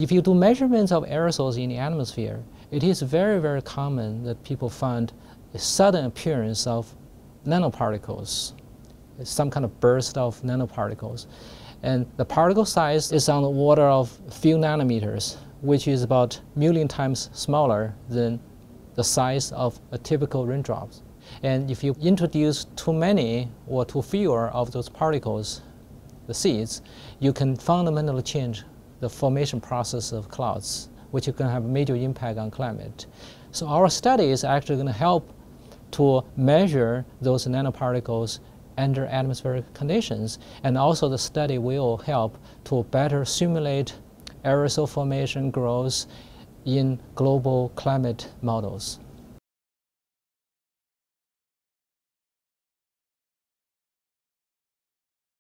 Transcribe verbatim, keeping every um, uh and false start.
if you do measurements of aerosols in the atmosphere, it is very, very common that people find a sudden appearance of nanoparticles, some kind of burst of nanoparticles. And the particle size is on the order of a few nanometers, which is about a million times smaller than the size of a typical raindrop. And if you introduce too many or too fewer of those particles, the seeds, you can fundamentally change the formation process of clouds, which can have a major impact on climate. So our study is actually going to help to measure those nanoparticles under atmospheric conditions, and also the study will help to better simulate aerosol formation growth in global climate models.